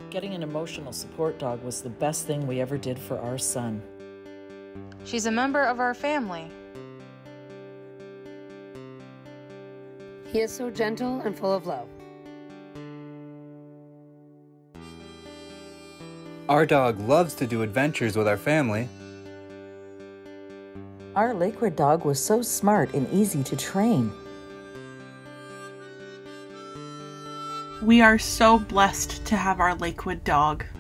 Getting an emotional support dog was the best thing we ever did for our son. She's a member of our family. He is so gentle and full of love. Our dog loves to do adventures with our family. Our Lakewood dog was so smart and easy to train. We are so blessed to have our Lakewood dog.